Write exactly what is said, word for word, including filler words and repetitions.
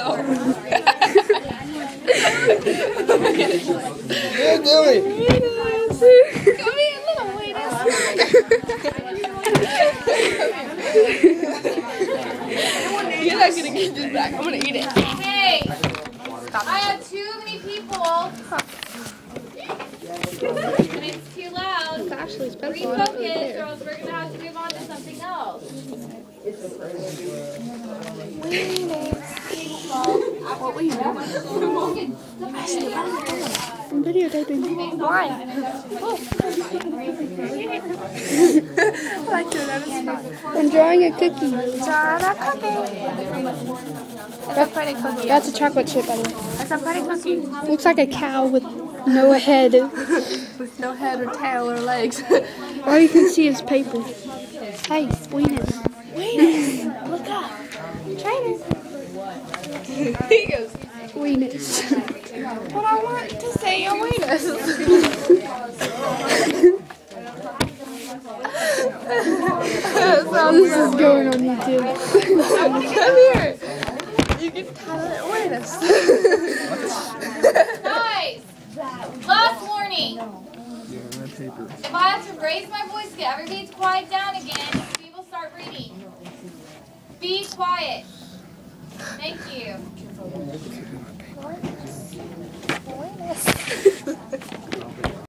Good doing. Come here, little weenus. You're not gonna get this back. I'm gonna eat it. Hey, I have too many people. And it's too loud. It's Ashley's pencil. Refocus, or else we're gonna have to move on to something else. What were you doing? I'm videotaping. Why? Oh. I like doing that. It's fun. I'm drawing a cookie. Drawing a cookie. It's a pretty cookie. That's a chocolate chip, by the way. It's a pretty cookie. Looks like a cow with no head. With no head or tail or legs. All you can see is paper. Hey, Weenus. Weenus. Look up. Trainer. He goes, Weenus. But I want to say a weenus. This is going on YouTube. Come here. You can tell it weenus. Guys, last warning. If I have to raise my voice to get everybody to quiet down again, we will start reading. Be quiet. Thank you. Weenus.